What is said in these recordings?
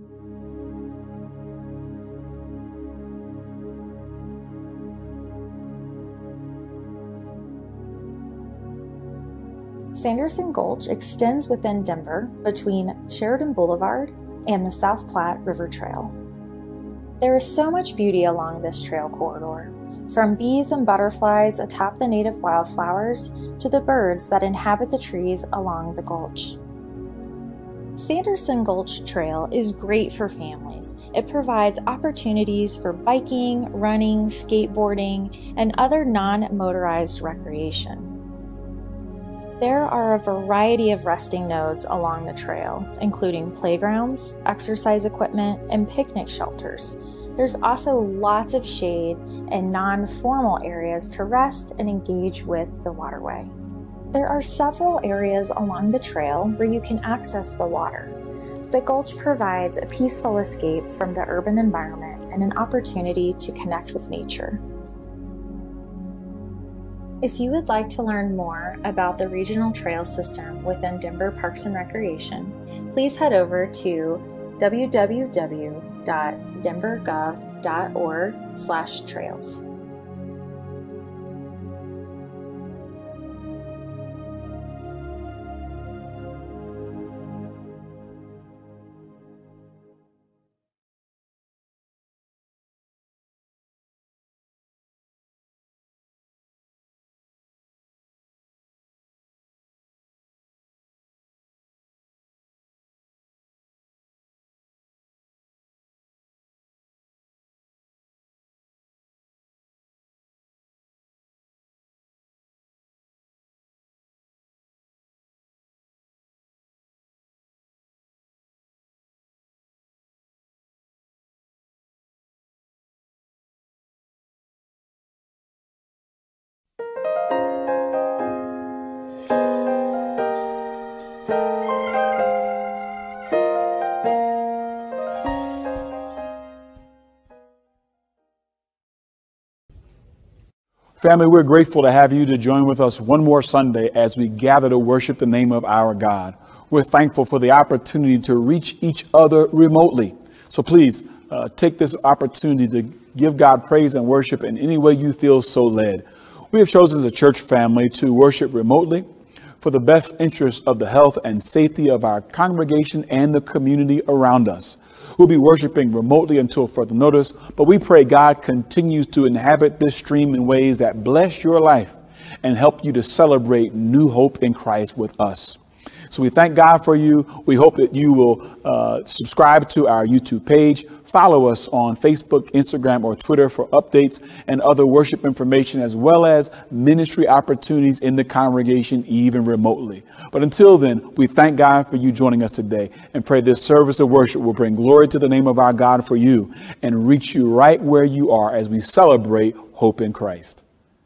Sanderson Gulch extends within Denver between Sheridan Boulevard and the South Platte River Trail. There is so much beauty along this trail corridor, from bees and butterflies atop the native wildflowers to the birds that inhabit the trees along the gulch. Sanderson Gulch Trail is great for families. It provides opportunities for biking, running, skateboarding, and other non-motorized recreation. There are a variety of resting nodes along the trail, including playgrounds, exercise equipment, and picnic shelters. There's also lots of shade and non-formal areas to rest and engage with the waterway. There are several areas along the trail where you can access the water. The Gulch provides a peaceful escape from the urban environment and an opportunity to connect with nature. If you would like to learn more about the regional trail system within Denver Parks and Recreation, please head over to www.denvergov.org/trails. Family, we're grateful to have you to join with us one more Sunday as we gather to worship the name of our God. We're thankful for the opportunity to reach each other remotely. So please take this opportunity to give God praise and worship in any way you feel so led. We have chosen as a church family to worship remotely for the best interest of the health and safety of our congregation and the community around us. We'll be worshiping remotely until further notice, but we pray God continues to inhabit this stream in ways that bless your life and help you to celebrate new hope in Christ with us. So we thank God for you. We hope that you will subscribe to our YouTube page, follow us on Facebook, Instagram, or Twitter for updates and other worship information, as well as ministry opportunities in the congregation, even remotely. But until then, we thank God for you joining us today and pray this service of worship will bring glory to the name of our God for you and reach you right where you are as we celebrate hope in Christ.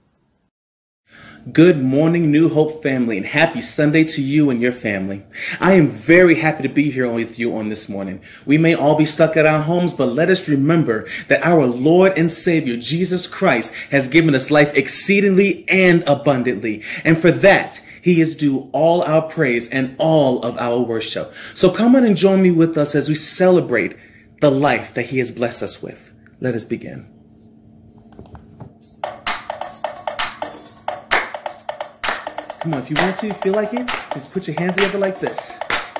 Good morning, New Hope family, and happy Sunday to you and your family. I am very happy to be here with you on this morning. We may all be stuck at our homes, but let us remember that our Lord and Savior, Jesus Christ, has given us life exceedingly and abundantly. And for that, He is due all our praise and all of our worship. So come on and join me with us as we celebrate the life that He has blessed us with. Let us begin. Come on, if you want to, feel like it, just put your hands together like this.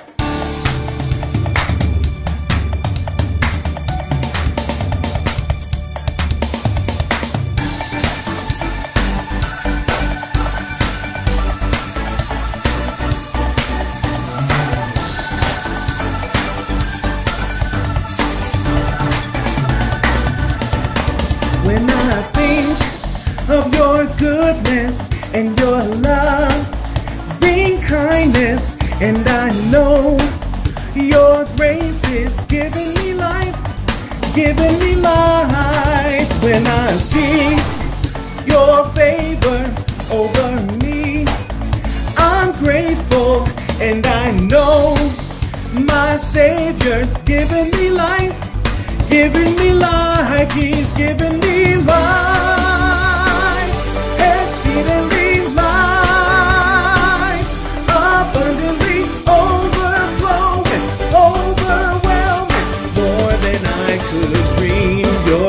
When I think of your goodness and your loving kindness, and I know your grace is giving me life, giving me life. When I see your favor over me, I'm grateful, and I know my Savior's giving me life, giving me life. He's giving me life, exceedingly life, abundantly, overflowing, overwhelming,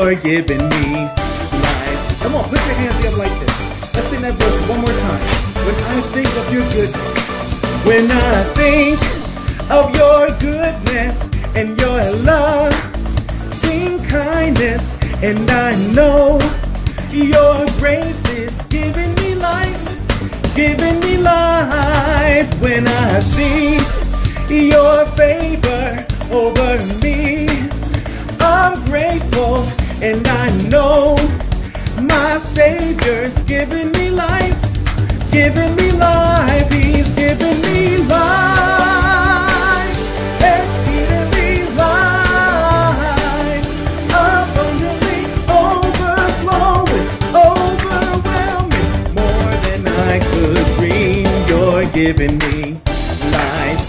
you're giving me life. Come on, put your hands together like this. Let's sing that verse one more time. When I think of your goodness, when I think of your goodness and your love, kindness, and I know your grace is giving me life, giving me life. When I see your favor over me, I'm grateful, and I know my Savior's giving me life, giving me life. He's giving me life, exceedingly life, abundantly, overflowing, overwhelming, more than I could dream. You're giving me life.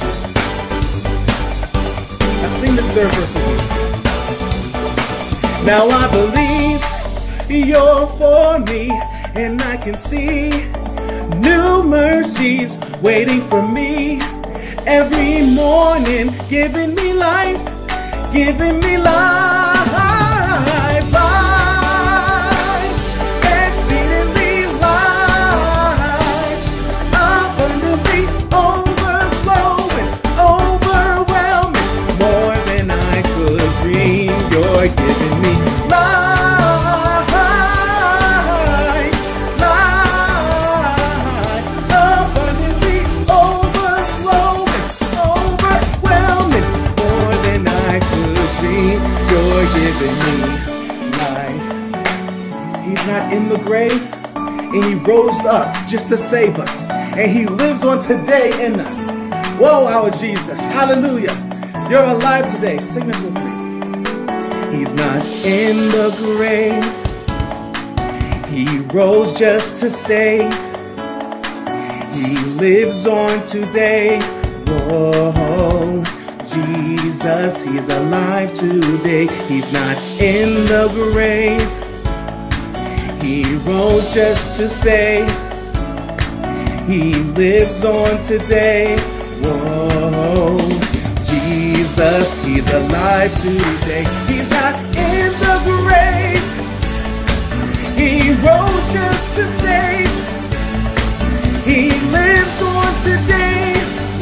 Now sing this third verse with me. Now I believe you're for me, and I can see new mercies waiting for me every morning, giving me life, giving me life, life, exceedingly life, abundantly, overflowing, overwhelming, more than I could dream. You're giving me life. Giving me life. He's not in the grave, and he rose up just to save us, and he lives on today in us. Whoa, our Jesus, hallelujah. You're alive today. Sing this with me. He's not in the grave, he rose just to save, he lives on today. Whoa, Jesus, he's alive today. He's not in the grave, he rose just to save, he lives on today. Whoa, Jesus, he's alive today. He's not in the grave, he rose just to save, he lives on today.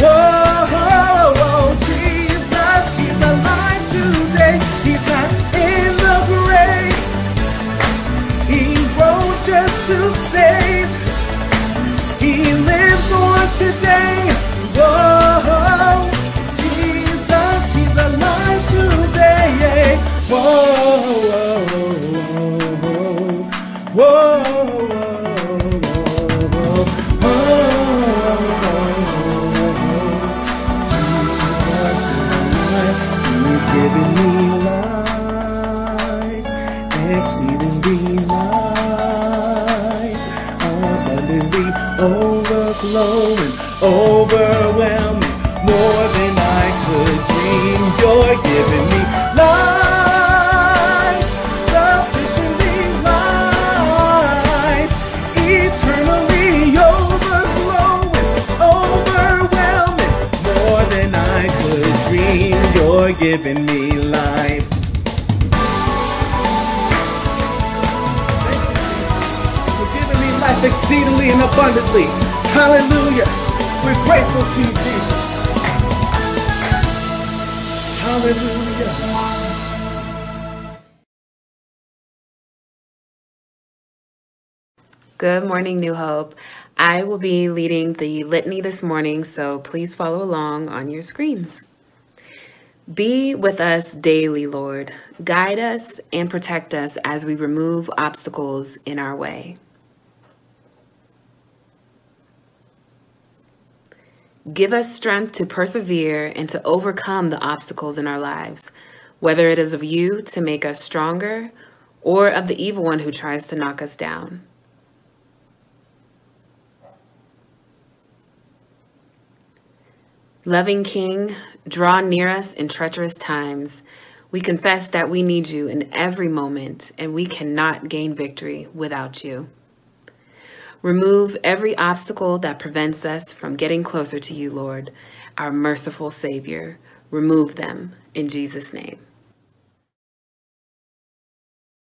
Whoa, Jesus, he's alive today. He's not in the grave, he rose just to save, he lives on today. Whoa, Jesus, he's alive today. Whoa, whoa, whoa, giving me life, exceedingly life, abundantly, overflowing, overwhelming, more than I could dream. You're giving me life, sufficiently life, eternally overflowing, overwhelming, more than I could dream. You're giving me life. You're giving me life exceedingly and abundantly. Hallelujah. We're grateful to you, Jesus. Hallelujah. Good morning, New Hope. I will be leading the litany this morning, so please follow along on your screens. Be with us daily, Lord. Guide us and protect us as we remove obstacles in our way. Give us strength to persevere and to overcome the obstacles in our lives, whether it is of you to make us stronger or of the evil one who tries to knock us down. Loving King, draw near us in treacherous times. We confess that we need you in every moment, and we cannot gain victory without you. Remove every obstacle that prevents us from getting closer to you, Lord, our merciful Savior. Remove them in Jesus' name.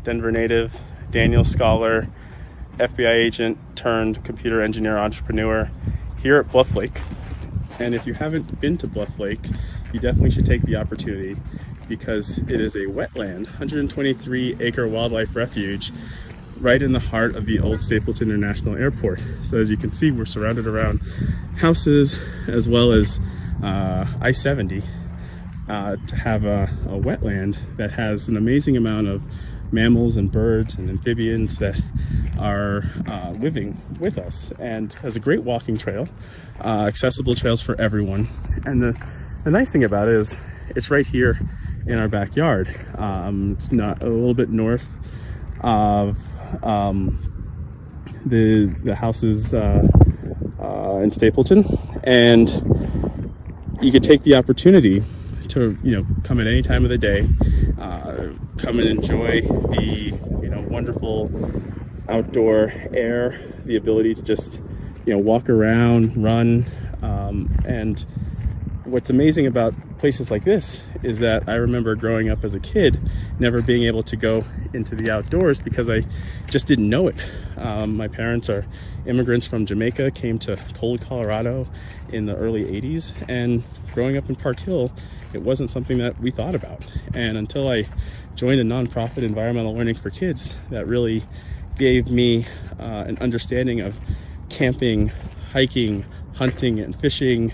Denver native, Daniel scholar, FBI agent turned computer engineer entrepreneur here at Bluff Lake. And if you haven't been to Bluff Lake, you definitely should take the opportunity, because it is a wetland, 123-acre wildlife refuge right in the heart of the old Stapleton International Airport. So as you can see, we're surrounded around houses as well as I-70 to have a wetland that has an amazing amount of mammals and birds and amphibians that are living with us, and has a great walking trail, accessible trails for everyone. And the nice thing about it is it's right here in our backyard. It's not a little bit north of the houses in Stapleton, and you could take the opportunity to come at any time of the day, come and enjoy the wonderful outdoor air, the ability to just walk around, run, and what's amazing about places like this is that I remember growing up as a kid never being able to go into the outdoors because I just didn't know it. My parents are immigrants from Jamaica, came to cold Colorado in the early 80s, and growing up in Park Hill, it wasn't something that we thought about. And until I joined a nonprofit, Environmental Learning for Kids, that really gave me an understanding of camping, hiking, hunting, and fishing.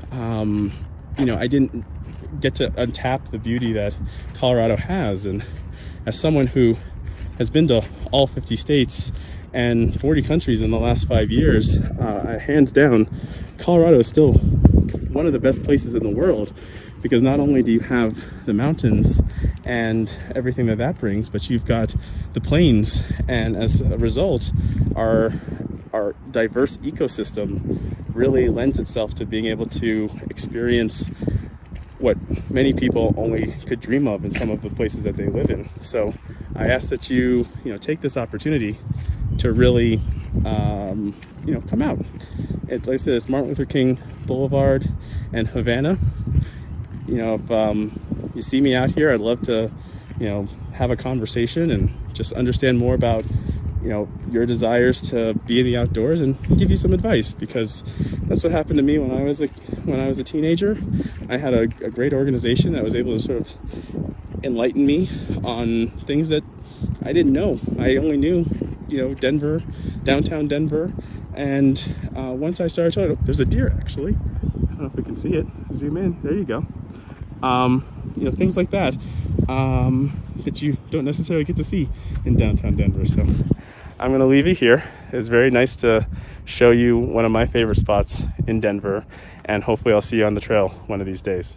I didn't get to untap the beauty that Colorado has. And as someone who has been to all 50 states and 40 countries in the last 5 years, hands down, Colorado is still one of the best places in the world, because not only do you have the mountains and everything that brings, but you've got the plains, and as a result, our diverse ecosystem really lends itself to being able to experience what many people only could dream of in some of the places that they live in. So I ask that you take this opportunity to really come out. It's like I said, it's Martin Luther King Boulevard and Havana. If you see me out here, I'd love to have a conversation and just understand more about your desires to be in the outdoors, and give you some advice, because that's what happened to me when I was a teenager. I had a great organization that was able to sort of enlighten me on things that I didn't know. I only knew Denver, downtown Denver, and once I started talking, there's a deer actually. I don't know if we can see it. Zoom in. There you go. Things like that that you don't necessarily get to see in downtown Denver. So I'm going to leave you here. It's very nice to show you one of my favorite spots in Denver, and hopefully I'll see you on the trail one of these days.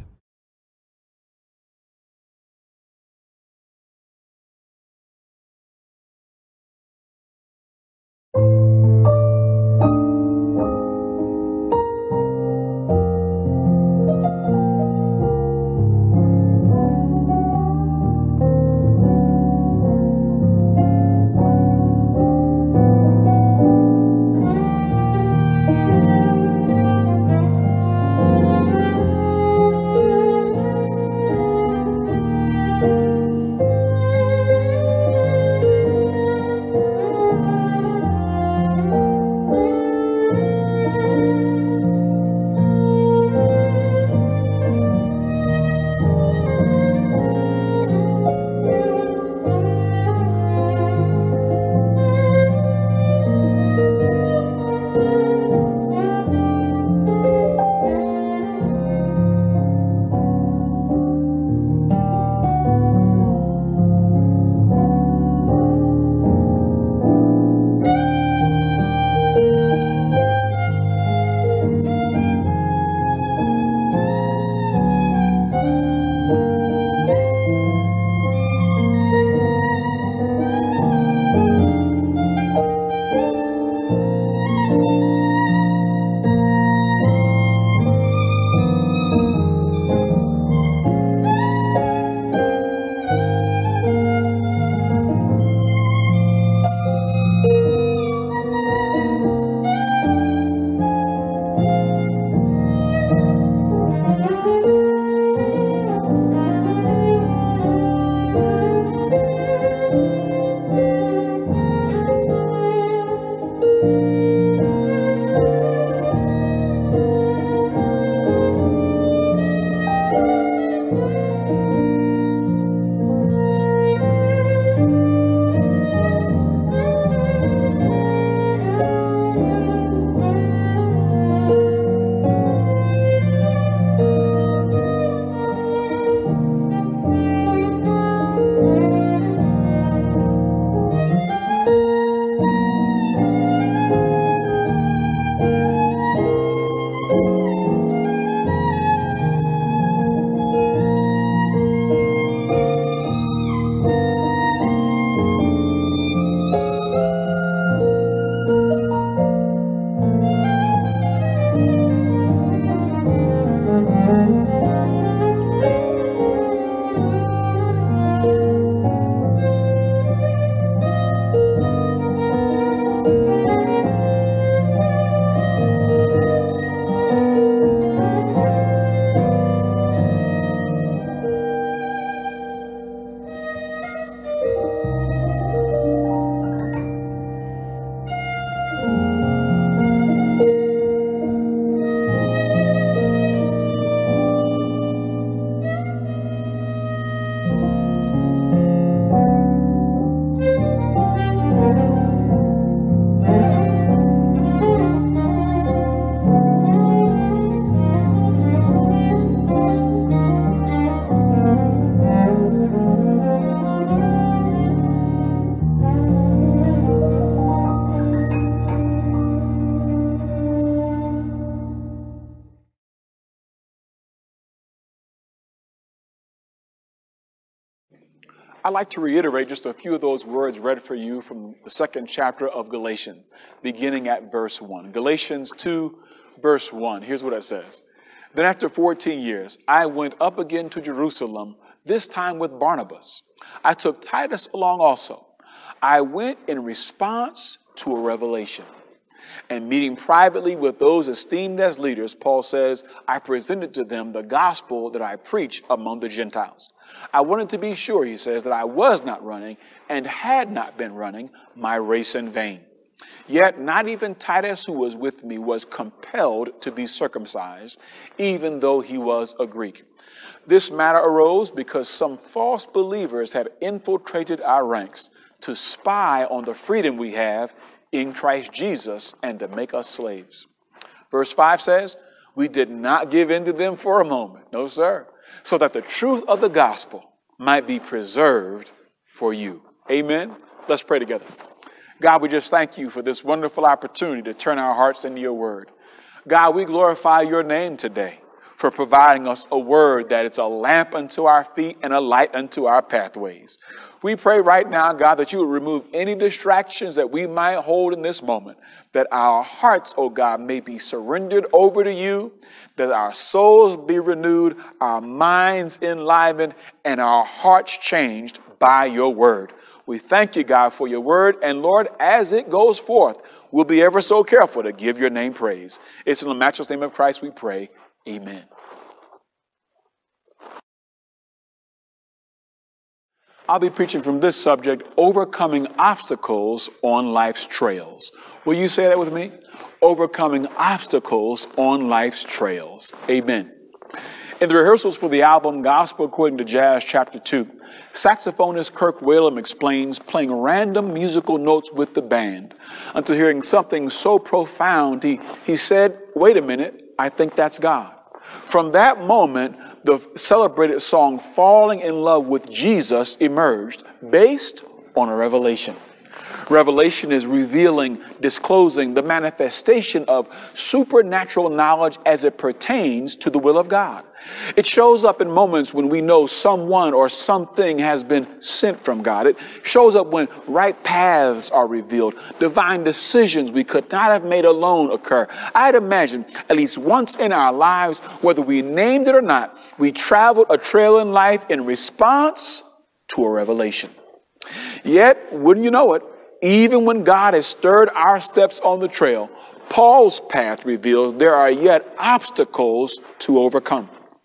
I'd like to reiterate just a few of those words read for you from the second chapter of Galatians, beginning at verse 1. Galatians 2, verse 1. Here's what it says. Then after 14 years, I went up again to Jerusalem, this time with Barnabas. I took Titus along also. I went in response to a revelation. And meeting privately with those esteemed as leaders, Paul says, I presented to them the gospel that I preach among the Gentiles. I wanted to be sure, he says, that I was not running and had not been running my race in vain. Yet not even Titus, who was with me, was compelled to be circumcised, even though he was a Greek. This matter arose because some false believers had infiltrated our ranks to spy on the freedom we have in Christ Jesus and to make us slaves. Verse 5 says, we did not give in to them for a moment. No, sir. So that the truth of the gospel might be preserved for you. Amen. Let's pray together. God, we just thank you for this wonderful opportunity to turn our hearts into your word. God, we glorify your name today for providing us a word that it's a lamp unto our feet and a light unto our pathways. We pray right now, God, that you would remove any distractions that we might hold in this moment, that our hearts, oh God, may be surrendered over to you, that our souls be renewed, our minds enlivened, and our hearts changed by your word. We thank you, God, for your word. And Lord, as it goes forth, we'll be ever so careful to give your name praise. It's in the matchless name of Christ we pray. Amen. I'll be preaching from this subject, overcoming obstacles on life's trails. Will you say that with me? Overcoming obstacles on life's trails. Amen. In the rehearsals for the album Gospel According to Jazz, Chapter 2, saxophonist Kirk Whalum explains playing random musical notes with the band until hearing something so profound, he said, wait a minute, I think that's God. From that moment, the celebrated song Falling in Love with Jesus emerged based on a revelation. Revelation is revealing, disclosing the manifestation of supernatural knowledge as it pertains to the will of God. It shows up in moments when we know someone or something has been sent from God. It shows up when right paths are revealed, divine decisions we could not have made alone occur. I'd imagine at least once in our lives, whether we named it or not, we traveled a trail in life in response to a revelation. Yet, wouldn't you know it, even when God has stirred our steps on the trail, Paul's path reveals there are yet obstacles to overcome.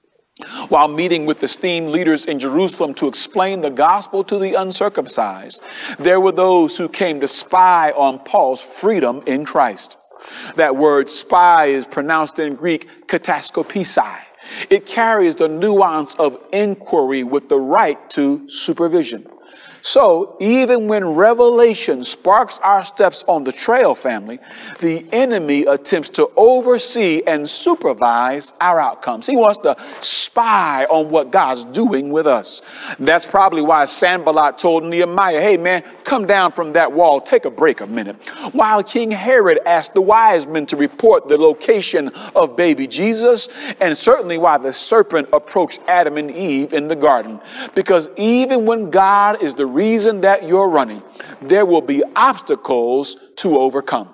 While meeting with esteemed leaders in Jerusalem to explain the gospel to the uncircumcised, there were those who came to spy on Paul's freedom in Christ. That word spy is pronounced in Greek kataskopisai. It carries the nuance of inquiry with the right to supervision. So even when revelation sparks our steps on the trail, family, the enemy attempts to oversee and supervise our outcomes. He wants to spy on what God's doing with us. That's probably why Sanballat told Nehemiah, hey man, come down from that wall, take a break a minute. While King Herod asked the wise men to report the location of baby Jesus, and certainly why the serpent approached Adam and Eve in the garden. Because even when God is the reason that you're running, there will be obstacles to overcome.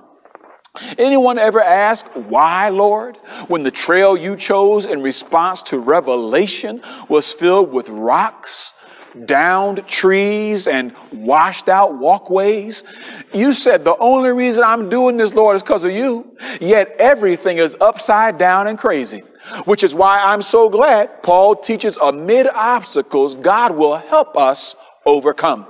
Anyone ever ask, why, Lord, when the trail you chose in response to revelation was filled with rocks, downed trees, and washed out walkways? You said the only reason I'm doing this, Lord, is because of you. Yet everything is upside down and crazy, which is why I'm so glad Paul teaches amid obstacles, God will help us overcome.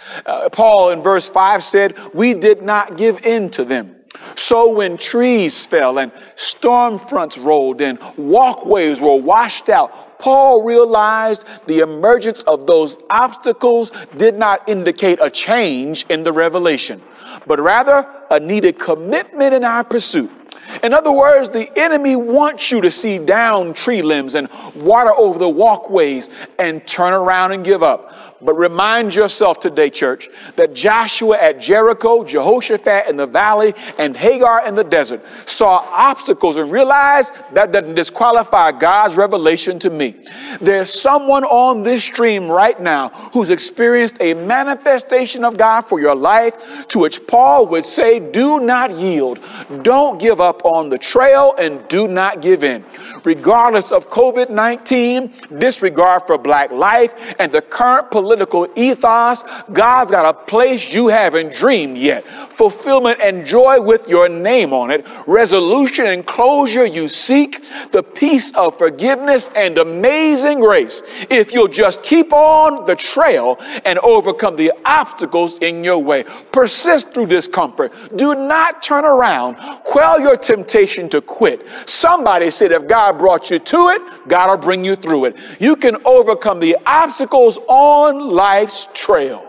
Paul in verse 5 said, we did not give in to them. So when trees fell and storm fronts rolled in, walkways were washed out, Paul realized the emergence of those obstacles did not indicate a change in the revelation, but rather a needed commitment in our pursuit. In other words, the enemy wants you to see down tree limbs and water over the walkways and turn around and give up. But remind yourself today, church, that Joshua at Jericho, Jehoshaphat in the valley, and Hagar in the desert saw obstacles and realized that doesn't disqualify God's revelation to me. There's someone on this stream right now who's experienced a manifestation of God for your life, to which Paul would say, do not yield, don't give up on the trail, and do not give in. Regardless of COVID-19, disregard for black life, and the current political ethos, God's got a place you haven't dreamed yet. Fulfillment and joy with your name on it. Resolution and closure you seek. The peace of forgiveness and amazing grace. If you'll just keep on the trail and overcome the obstacles in your way. Persist through discomfort. Do not turn around. Quell your temptation to quit. Somebody said if God brought you to it, God will bring you through it. You can overcome the obstacles on life's trail.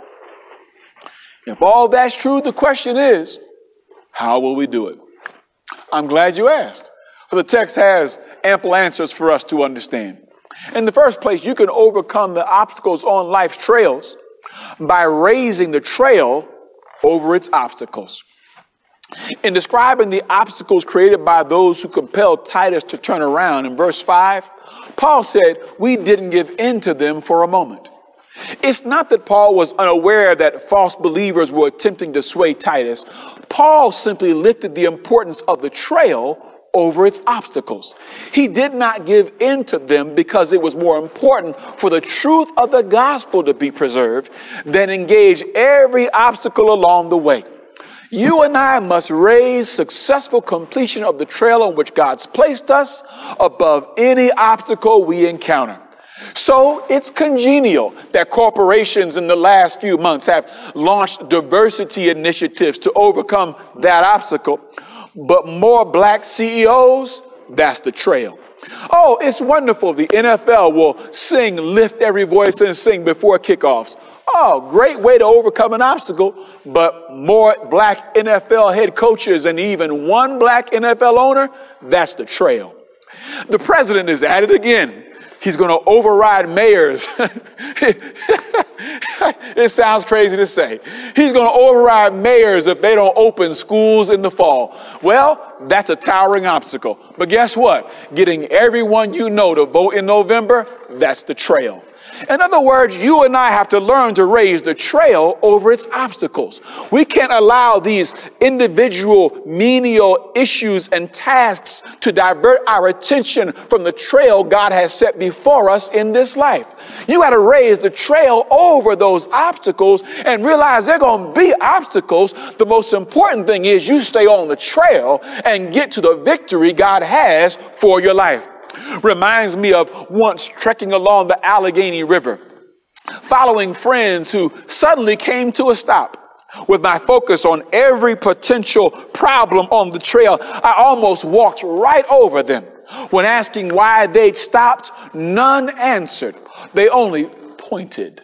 If all that's true, the question is, how will we do it? I'm glad you asked, for the text has ample answers for us to understand. In the first place, you can overcome the obstacles on life's trails by raising the trail over its obstacles. In describing the obstacles created by those who compelled Titus to turn around, in verse 5, Paul said, we didn't give in to them for a moment. It's not that Paul was unaware that false believers were attempting to sway Titus. Paul simply lifted the importance of the trail over its obstacles. He did not give in to them because it was more important for the truth of the gospel to be preserved than engage every obstacle along the way. You and I must raise successful completion of the trail on which God's placed us above any obstacle we encounter. So it's congenial that corporations in the last few months have launched diversity initiatives to overcome that obstacle. But more black CEOs, that's the trail. Oh, it's wonderful. The NFL will sing, lift every voice and sing before kickoffs. Oh, great way to overcome an obstacle, but more black NFL head coaches and even one black NFL owner, that's the trail. The president is at it again. He's going to override mayors. It sounds crazy to say. He's going to override mayors if they don't open schools in the fall. Well, that's a towering obstacle. But guess what? Getting everyone you know to vote in November, that's the trail. In other words, you and I have to learn to raise the trail over its obstacles. We can't allow these individual menial issues and tasks to divert our attention from the trail God has set before us in this life. You got to raise the trail over those obstacles and realize they're going to be obstacles. The most important thing is you stay on the trail and get to the victory God has for your life. Reminds me of once trekking along the Allegheny River, following friends who suddenly came to a stop. With my focus on every potential problem on the trail, I almost walked right over them. When asking why they'd stopped, none answered. They only pointed.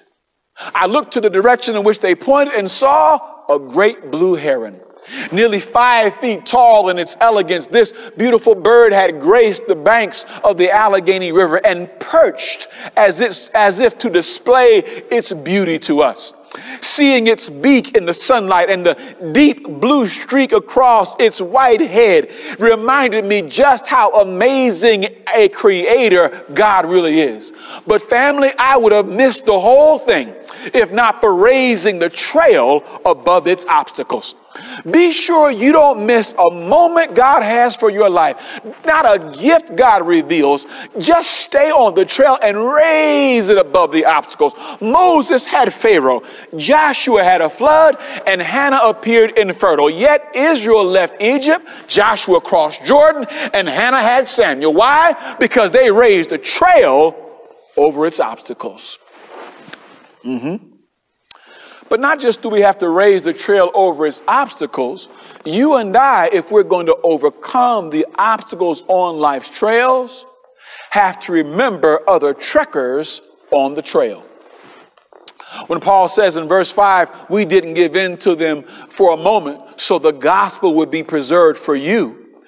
I looked to the direction in which they pointed and saw a great blue heron. Nearly 5 feet tall in its elegance, this beautiful bird had graced the banks of the Allegheny River and perched as if to display its beauty to us. Seeing its beak in the sunlight and the deep blue streak across its white head reminded me just how amazing a creator God really is. But family, I would have missed the whole thing if not for raising the trail above its obstacles. Be sure you don't miss a moment God has for your life, not a gift God reveals. Just stay on the trail and raise it above the obstacles. Moses had Pharaoh, Joshua had a flood, and Hannah appeared infertile. Yet Israel left Egypt, Joshua crossed Jordan, and Hannah had Samuel. Why? Because they raised the trail over its obstacles. But not just do we have to raise the trail over its obstacles, you and I, if we're going to overcome the obstacles on life's trails, have to remember other trekkers on the trail. When Paul says in verse 5, we didn't give in to them for a moment so the gospel would be preserved for you,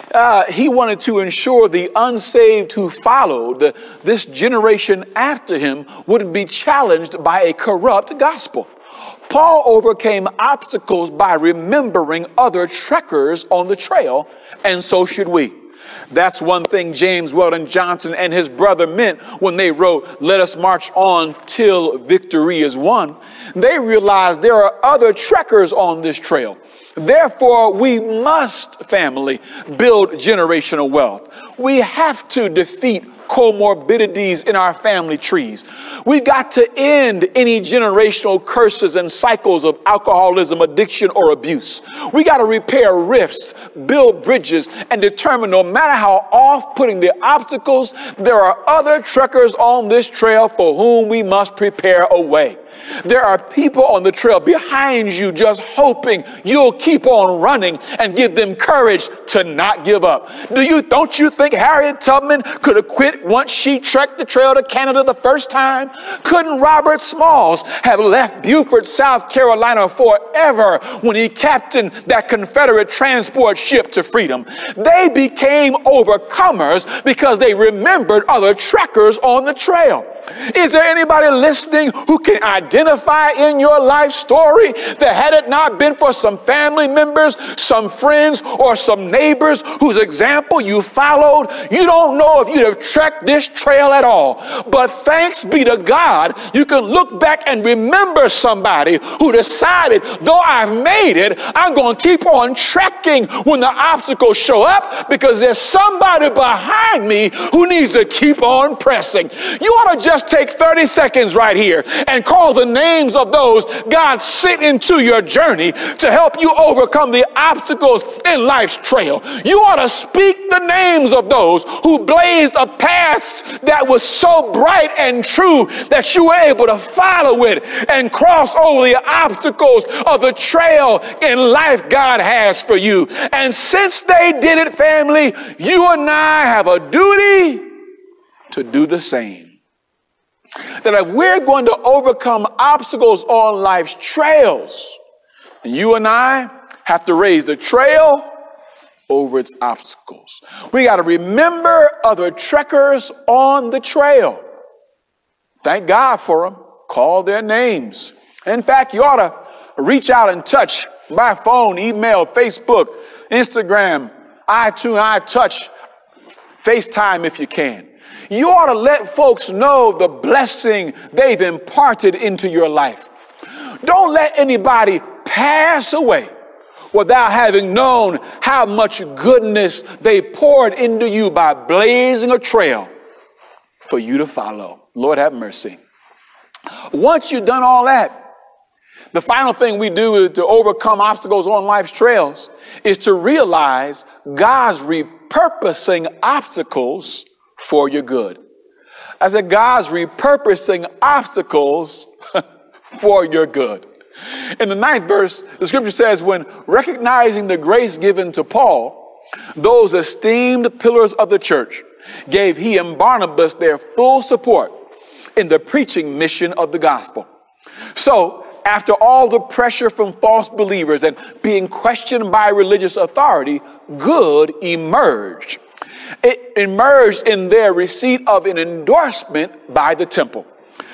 He wanted to ensure the unsaved who followed this generation after him would be challenged by a corrupt gospel. Paul overcame obstacles by remembering other trekkers on the trail, and so should we. That's one thing James Weldon Johnson and his brother meant when they wrote, "Let us march on till victory is won." They realized there are other trekkers on this trail. Therefore, we must, family, build generational wealth. We have to defeat comorbidities in our family trees. We've got to end any generational curses and cycles of alcoholism, addiction, or abuse. We got to repair rifts, build bridges, and determine no matter how off-putting the obstacles, there are other trekkers on this trail for whom we must prepare a way. There are people on the trail behind you just hoping you'll keep on running and give them courage to not give up. Don't you think Harriet Tubman could have quit once she trekked the trail to Canada the first time? Couldn't Robert Smalls have left Beaufort, South Carolina forever when he captained that Confederate transport ship to freedom? They became overcomers because they remembered other trekkers on the trail. Is there anybody listening who can identify in your life story that had it not been for some family members, some friends, or some neighbors whose example you followed, you don't know if you'd have trekked this trail at all. But thanks be to God, you can look back and remember somebody who decided, though I've made it, I'm going to keep on trekking when the obstacles show up because there's somebody behind me who needs to keep on pressing. You ought to just take 30 seconds right here and call the names of those God sent into your journey to help you overcome the obstacles in life's trail. You ought to speak the names of those who blazed a path that was so bright and true that you were able to follow it and cross over the obstacles of the trail in life God has for you. And since they did it, family, you and I have a duty to do the same. That if we're going to overcome obstacles on life's trails, you and I have to raise the trail over its obstacles. We got to remember other trekkers on the trail. Thank God for them. Call their names. In fact, you ought to reach out and touch by phone, email, Facebook, Instagram, iTunes, iTouch, FaceTime if you can. You ought to let folks know the blessing they've imparted into your life. Don't let anybody pass away without having known how much goodness they poured into you by blazing a trail for you to follow. Lord have mercy. Once you've done all that, the final thing we do to overcome obstacles on life's trails is to realize God's repurposing obstacles for your good. I said God's repurposing obstacles for your good. In the 9th verse, the scripture says, when recognizing the grace given to Paul, those esteemed pillars of the church gave he and Barnabas their full support in the preaching mission of the gospel. So, after all the pressure from false believers and being questioned by religious authority, good emerged. It emerged in their receipt of an endorsement by the temple.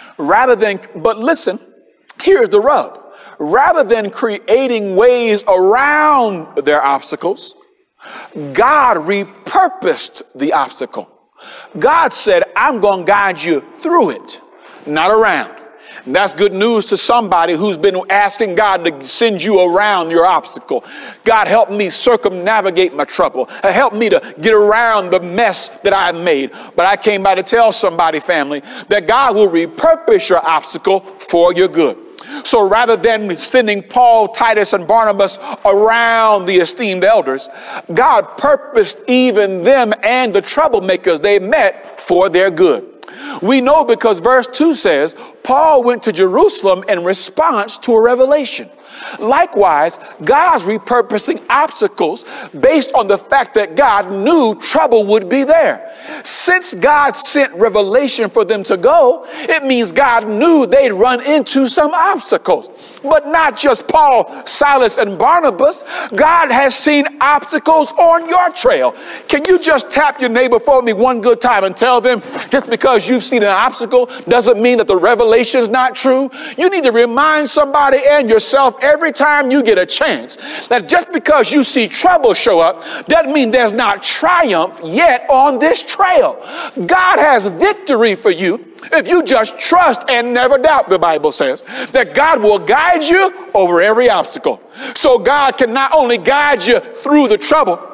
But listen, here's the rub. Rather than creating ways around their obstacles, God repurposed the obstacle. God said, I'm going to guide you through it, not around. And that's good news to somebody who's been asking God to send you around your obstacle. God, help me circumnavigate my trouble. Help me to get around the mess that I've made. But I came by to tell somebody, family, that God will repurpose your obstacle for your good. So rather than sending Paul, Titus, and Barnabas around the esteemed elders, God purposed even them and the troublemakers they met for their good. We know because verse 2 says, Paul went to Jerusalem in response to a revelation. Likewise, God's repurposing obstacles based on the fact that God knew trouble would be there. Since God sent revelation for them to go, it means God knew they'd run into some obstacles. But not just Paul, Silas, and Barnabas. God has seen obstacles on your trail. Can you just tap your neighbor for me one good time and tell them, just because you've seen an obstacle doesn't mean that the revelation is not true? You need to remind somebody and yourself every time you get a chance that just because you see trouble show up doesn't mean there's not triumph yet on this trail. God has victory for you if you just trust and never doubt. The Bible says that God will guide you over every obstacle. So God can not only guide you through the trouble,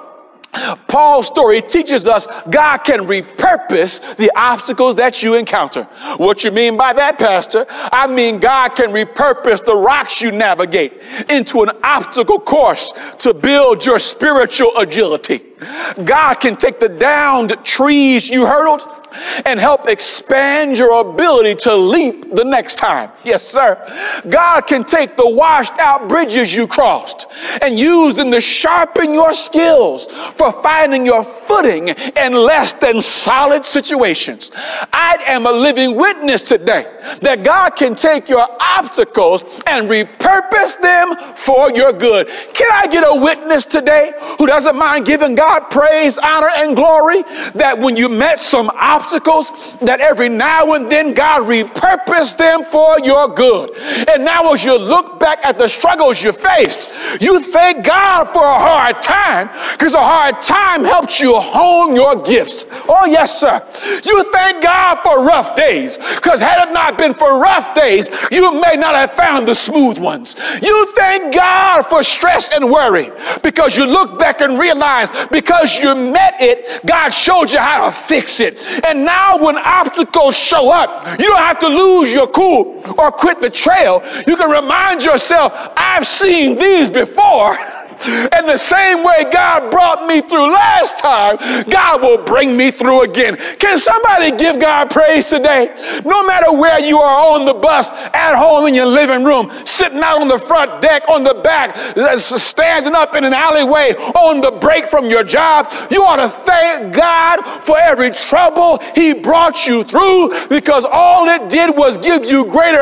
Paul's story teaches us God can repurpose the obstacles that you encounter. What you mean by that, Pastor? I mean God can repurpose the rocks you navigate into an obstacle course to build your spiritual agility. God can take the downed trees you hurdled and help expand your ability to leap the next time. Yes, sir. God can take the washed out bridges you crossed and use them to sharpen your skills for finding your footing in less than solid situations. I am a living witness today that God can take your obstacles and repurpose them for your good. Can I get a witness today who doesn't mind giving God praise, honor, and glory, that when you met some obstacles, that every now and then God repurposed them for your good? And now as you look back at the struggles you faced, you thank God for a hard time, because a hard time helps you hone your gifts. Oh yes, sir. You thank God for rough days, because had it not been for rough days, you may not have found the smooth ones. You thank God for stress and worry, because you look back and realize because you met it, God showed you how to fix it. And now when obstacles show up, you don't have to lose your cool or quit the trail. You can remind yourself, I've seen these before. And the same way God brought me through last time, God will bring me through again. Can somebody give God praise today? No matter where you are, on the bus, at home, in your living room, sitting out on the front deck, on the back, standing up in an alleyway, on the break from your job, you ought to thank God for every trouble He brought you through, because all it did was give you greater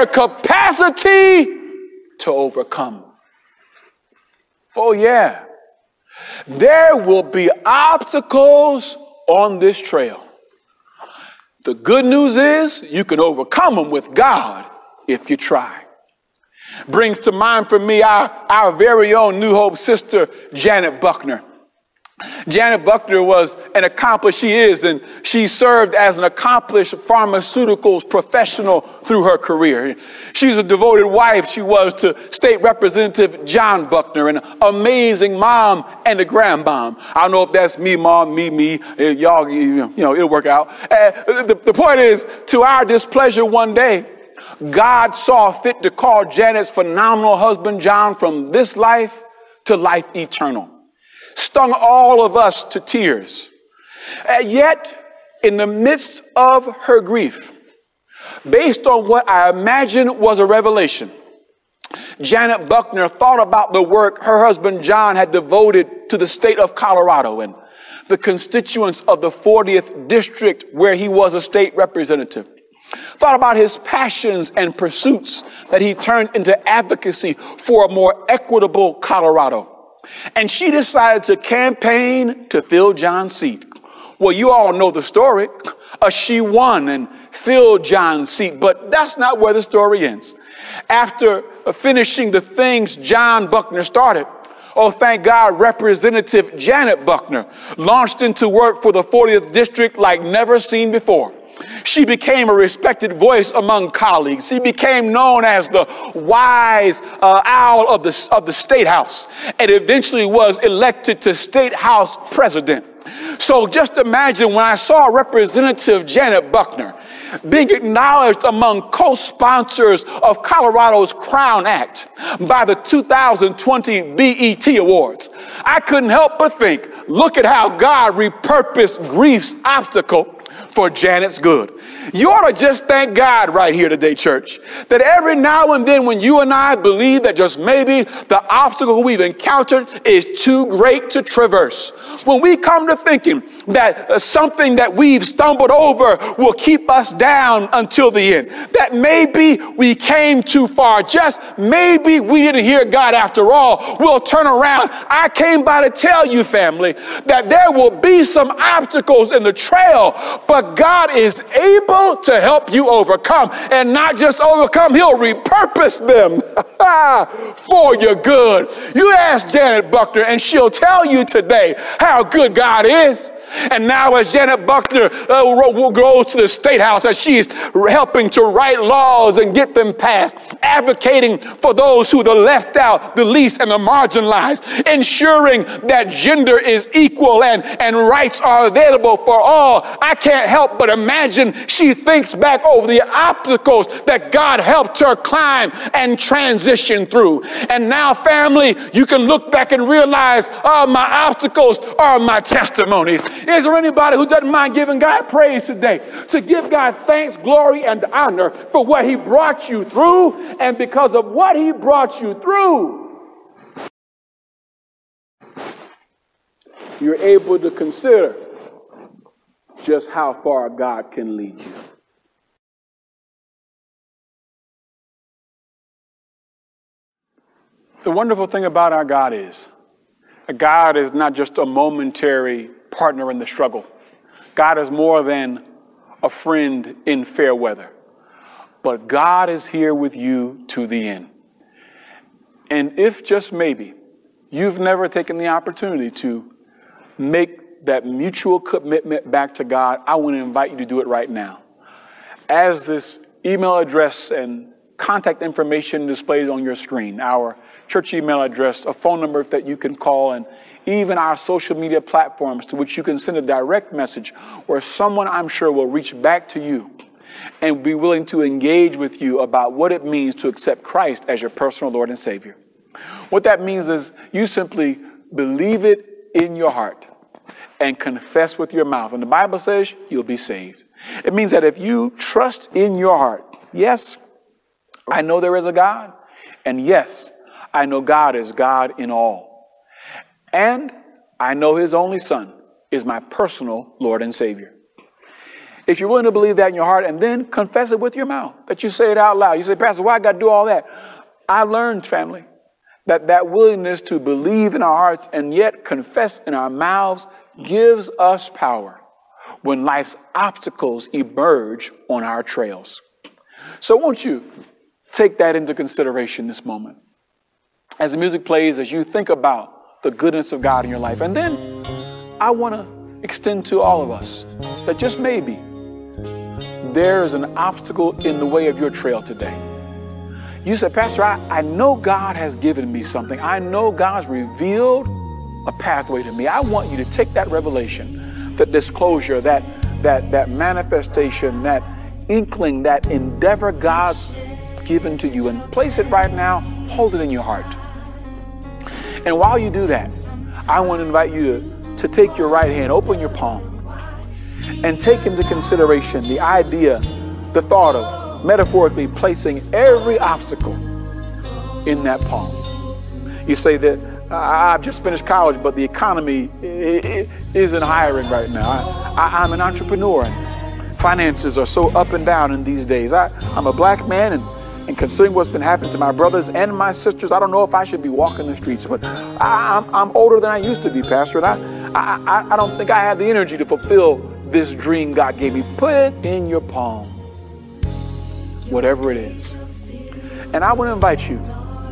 capacity to overcome. Oh yeah, there will be obstacles on this trail. The good news is you can overcome them with God if you try. Brings to mind for me our very own New Hope sister, Janet Buckner. Janet Buckner was an accomplished, and she served as an accomplished pharmaceuticals professional through her career. She's a devoted wife, she was, to State Representative John Buckner, an amazing mom and a grandmom. I don't know if that's me, mom, me, y'all, it'll work out. The point is, to our displeasure one day, God saw fit to call Janet's phenomenal husband, John, from this life to life eternal. Stung all of us to tears. Yet, in the midst of her grief, based on what I imagine was a revelation, Janet Buckner thought about the work her husband John had devoted to the state of Colorado and the constituents of the 40th district where he was a state representative. Thought about his passions and pursuits that he turned into advocacy for a more equitable Colorado. And she decided to campaign to fill John's seat. Well, you all know the story. She won and filled John's seat, but that's not where the story ends. After finishing the things John Buckner started, oh, thank God, Representative Janet Buckner launched into work for the 40th district like never seen before. She became a respected voice among colleagues. She became known as the wise owl of the State House, and eventually was elected to State House president. So just imagine when I saw Representative Janet Buckner being acknowledged among co-sponsors of Colorado's Crown Act by the 2020 BET Awards, I couldn't help but think, look at how God repurposed grief's obstacle for Janet's good. You ought to just thank God right here today, church, that every now and then when you and I believe that just maybe the obstacle we've encountered is too great to traverse, when we come to thinking that something that we've stumbled over will keep us down until the end, that maybe we came too far, just maybe we didn't hear God after all, we'll turn around. I came by to tell you, family, that there will be some obstacles in the trail, but God is able to help you overcome, and not just overcome, he'll repurpose them for your good. You ask Janet Buckner and she'll tell you today how good God is. And now as Janet Buckner goes to the State House, as she's helping to write laws and get them passed, advocating for those who are the left out, the least, and the marginalized, ensuring that gender is equal and rights are available for all, I can't help but imagine she thinks back over the obstacles that God helped her climb and transition through. And now, family, you can look back and realize, oh, my obstacles are my testimonies. Is there anybody who doesn't mind giving God praise today? To give God thanks, glory, and honor for what he brought you through, and because of what he brought you through, you're able to consider just how far God can lead you. The wonderful thing about our God is not just a momentary partner in the struggle. God is more than a friend in fair weather. But God is here with you to the end. And if just maybe you've never taken the opportunity to make that mutual commitment back to God, I want to invite you to do it right now. As this email address and contact information displayed on your screen, our church email address, a phone number that you can call, and even our social media platforms to which you can send a direct message where someone, I'm sure, will reach back to you and be willing to engage with you about what it means to accept Christ as your personal Lord and Savior. What that means is you simply believe it in your heart and confess with your mouth. And the Bible says you'll be saved. It means that if you trust in your heart, yes, I know there is a God, and yes, I know God is God in all. And I know his only Son is my personal Lord and Savior. If you're willing to believe that in your heart and then confess it with your mouth, that you say it out loud. You say, Pastor, why I got to do all that? I learned, family, that willingness to believe in our hearts and yet confess in our mouths gives us power when life's obstacles emerge on our trails. So won't you take that into consideration this moment? As the music plays, as you think about the goodness of God in your life. And then I want to extend to all of us that just maybe there is an obstacle in the way of your trail today. You said, Pastor, I know God has given me something. I know God's revealed a pathway to me. I want you to take that revelation, that disclosure, that manifestation, that inkling, that endeavor God's given to you, and place it right now. Hold it in your heart. And while you do that, I want to invite you to take your right hand, open your palm, and take into consideration the idea, the thought of metaphorically placing every obstacle in that palm. You say that I've just finished college, but the economy isn't hiring right now. I'm an entrepreneur, and finances are so up and down in these days. I'm a black man, and considering what's been happening to my brothers and my sisters, I don't know if I should be walking the streets. But I'm older than I used to be, Pastor, and I don't think I have the energy to fulfill this dream God gave me. Put it in your palm, whatever it is. And I want to invite you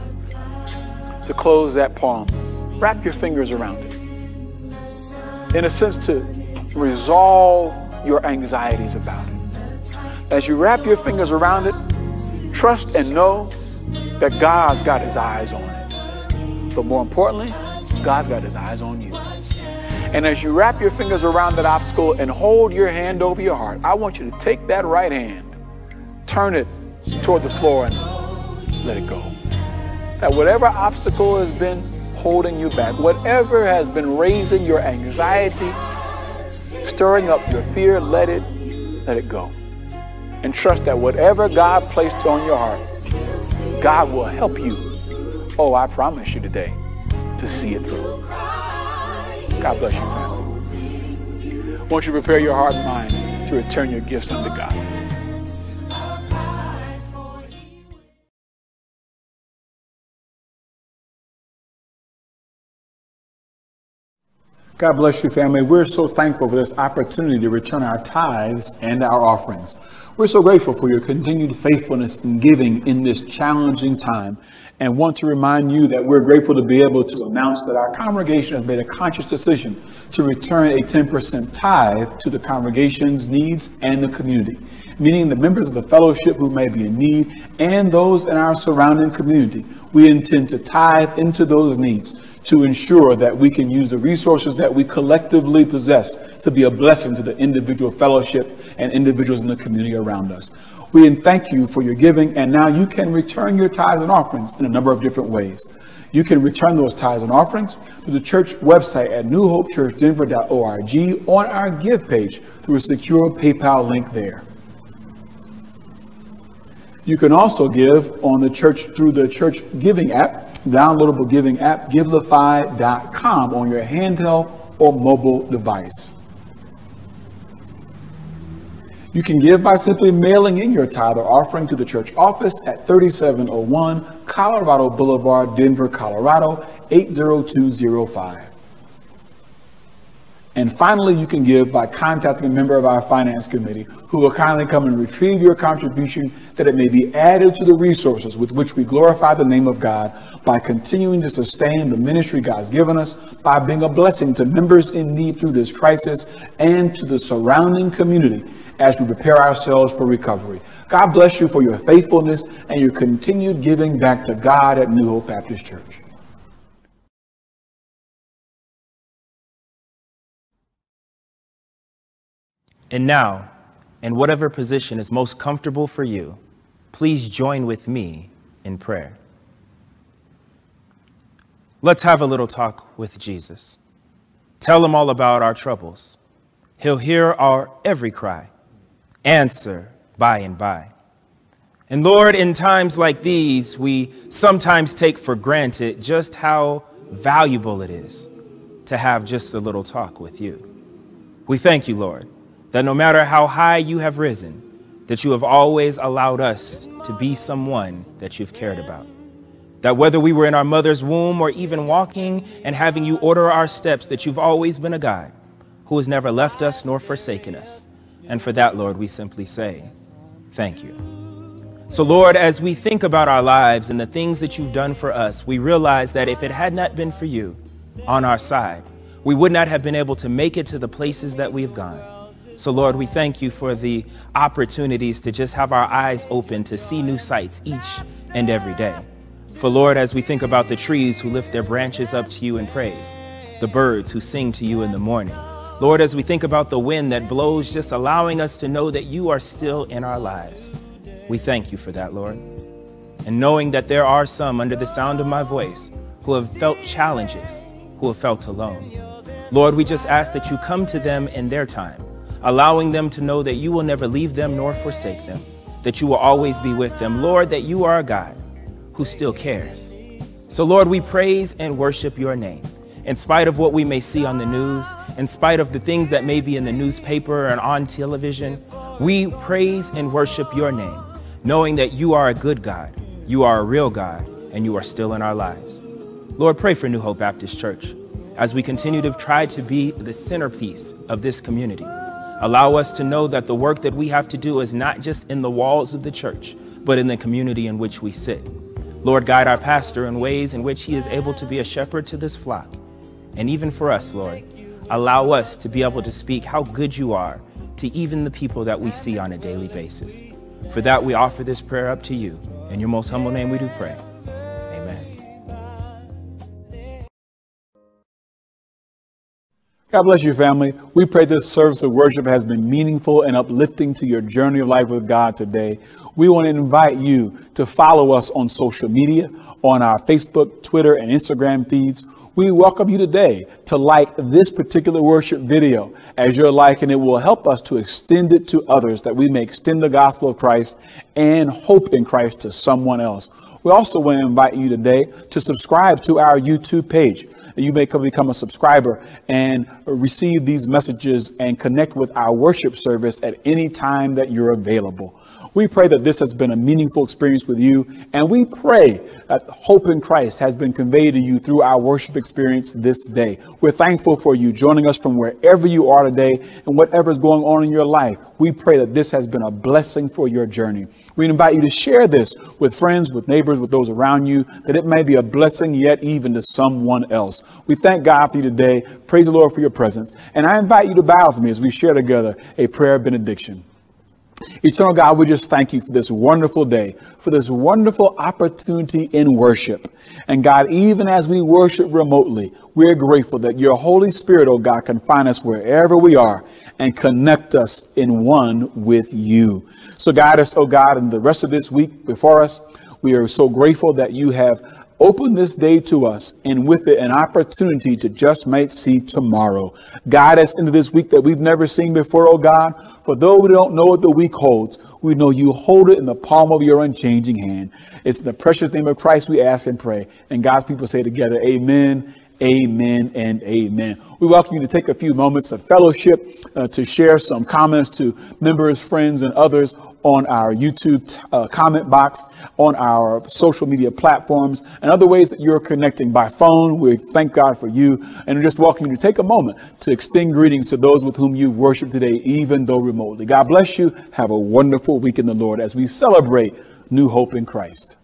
to close that palm. Wrap your fingers around it. In a sense, to resolve your anxieties about it. As you wrap your fingers around it, trust and know that God's got his eyes on it. But more importantly, God's got his eyes on you. And as you wrap your fingers around that obstacle and hold your hand over your heart, I want you to take that right hand, turn it toward the floor, and let it go. That whatever obstacle has been holding you back, whatever has been raising your anxiety, stirring up your fear, let it let it go. And trust that whatever God placed on your heart, God will help you. Oh, I promise you today to see it through. God bless you, family. Won't you prepare your heart and mind to return your gifts unto God? God bless you, family. We're so thankful for this opportunity to return our tithes and our offerings. We're so grateful for your continued faithfulness in giving in this challenging time, and want to remind you that we're grateful to be able to announce that our congregation has made a conscious decision to return a 10% tithe to the congregation's needs and the community, meaning the members of the fellowship who may be in need and those in our surrounding community. We intend to tithe into those needs to ensure that we can use the resources that we collectively possess to be a blessing to the individual fellowship and individuals in the community around us. We thank you for your giving, and now you can return your tithes and offerings in a number of different ways. You can return those tithes and offerings to the church website at newhopechurchdenver.org on our give page through a secure PayPal link there. You can also give on the church through the church giving app, downloadable giving app, givelify.com on your handheld or mobile device. You can give by simply mailing in your tithe or offering to the church office at 3701 Colorado Boulevard, Denver, Colorado, 80205. And finally, you can give by contacting a member of our finance committee who will kindly come and retrieve your contribution that it may be added to the resources with which we glorify the name of God by continuing to sustain the ministry God's given us, by being a blessing to members in need through this crisis and to the surrounding community as we prepare ourselves for recovery. God bless you for your faithfulness and your continued giving back to God at New Hope Baptist Church. And now, in whatever position is most comfortable for you, please join with me in prayer. Let's have a little talk with Jesus. Tell him all about our troubles. He'll hear our every cry, answer by and by. And Lord, in times like these, we sometimes take for granted just how valuable it is to have just a little talk with you. We thank you, Lord, that no matter how high you have risen, that you have always allowed us to be someone that you've cared about. That whether we were in our mother's womb or even walking and having you order our steps, that you've always been a God who has never left us nor forsaken us. And for that, Lord, we simply say, thank you. So, Lord, as we think about our lives and the things that you've done for us, we realize that if it had not been for you on our side, we would not have been able to make it to the places that we've gone. So, Lord, we thank you for the opportunities to just have our eyes open to see new sights each and every day. For, Lord, as we think about the trees who lift their branches up to you in praise, the birds who sing to you in the morning, Lord, as we think about the wind that blows, just allowing us to know that you are still in our lives, we thank you for that, Lord. And knowing that there are some under the sound of my voice who have felt challenges, who have felt alone, Lord, we just ask that you come to them in their time, allowing them to know that you will never leave them nor forsake them, that you will always be with them. Lord, that you are a God who still cares. So, Lord, we praise and worship your name. In spite of what we may see on the news, in spite of the things that may be in the newspaper and on television, we praise and worship your name, knowing that you are a good God, you are a real God, and you are still in our lives. Lord, pray for New Hope Baptist Church as we continue to try to be the centerpiece of this community. Allow us to know that the work that we have to do is not just in the walls of the church, but in the community in which we sit. Lord, guide our pastor in ways in which he is able to be a shepherd to this flock. And even for us, Lord, allow us to be able to speak how good you are to even the people that we see on a daily basis. For that, we offer this prayer up to you. In your most humble name we do pray. Amen. God bless you, family. We pray this service of worship has been meaningful and uplifting to your journey of life with God today. We want to invite you to follow us on social media, on our Facebook, Twitter, and Instagram feeds. We welcome you today to like this particular worship video. As you're liking it, will help us to extend it to others, that we may extend the gospel of Christ and hope in Christ to someone else. We also want to invite you today to subscribe to our YouTube page. You may become a subscriber and receive these messages and connect with our worship service at any time that you're available. We pray that this has been a meaningful experience with you, and we pray that hope in Christ has been conveyed to you through our worship experience this day. We're thankful for you joining us from wherever you are today and whatever is going on in your life. We pray that this has been a blessing for your journey. We invite you to share this with friends, with neighbors, with those around you, that it may be a blessing yet even to someone else. We thank God for you today. Praise the Lord for your presence. And I invite you to bow with me as we share together a prayer of benediction. Eternal God, we just thank you for this wonderful day, for this wonderful opportunity in worship. And God, even as we worship remotely, we're grateful that your Holy Spirit, oh God, can find us wherever we are and connect us in one with you. So guide us, oh God, in the rest of this week before us. We are so grateful that you have open this day to us, and with it an opportunity to just might see tomorrow. Guide us into this week that we've never seen before, oh God. For though we don't know what the week holds, we know you hold it in the palm of your unchanging hand. It's in the precious name of Christ we ask and pray. And God's people say together, amen, amen, and amen. We welcome you to take a few moments of fellowship, to share some comments to members, friends, and others on our YouTube comment box, on our social media platforms, and other ways that you're connecting by phone. We thank God for you, and we just welcome you to take a moment to extend greetings to those with whom you've worshiped today, even though remotely. God bless you. Have a wonderful week in the Lord as we celebrate new hope in Christ.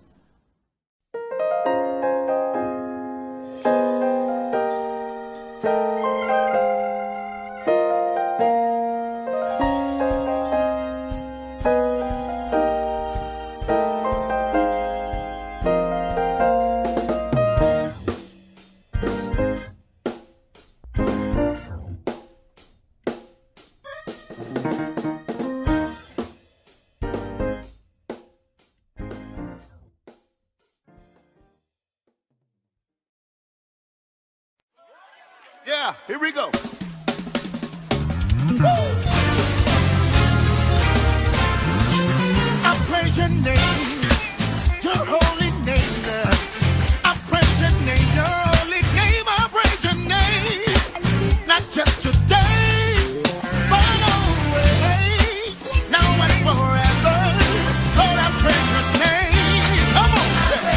Yeah, here we go. I praise your name, your holy name. I praise your name, your holy name. I praise your name, not just today, but always, now and forever. Lord, I praise your name. Come on, say.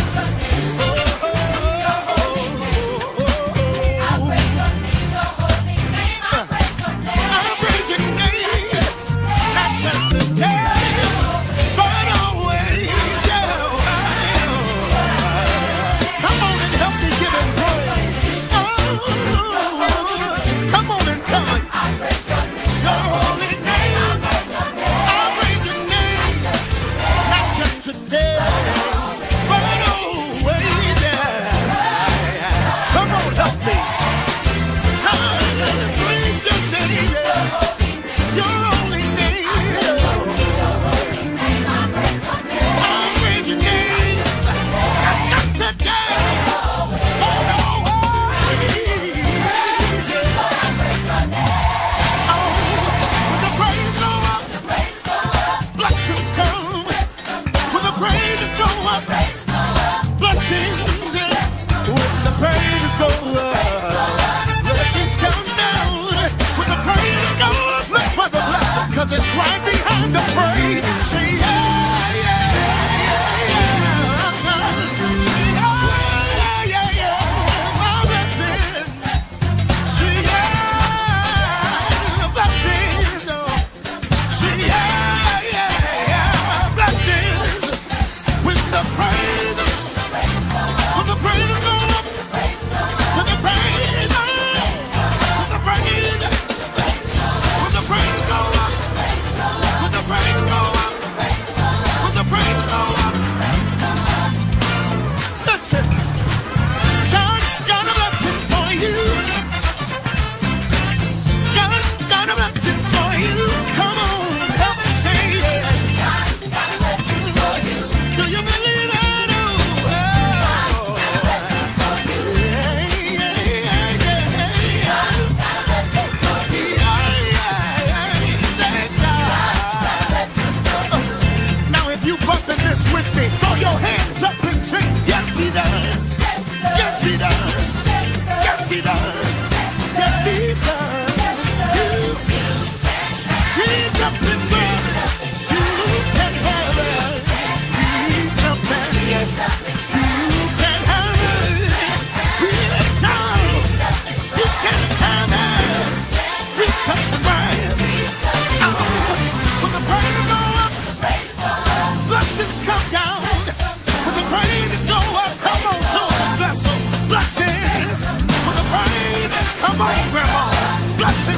It's right behind the praise. Say yeah, yeah, yeah, yeah, yeah. My blessing. Say yeah, blessings. Say yeah, yeah, blessings. With the praise go up. With the praise go up. With the praise go up. With the praise go up.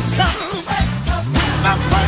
come. When my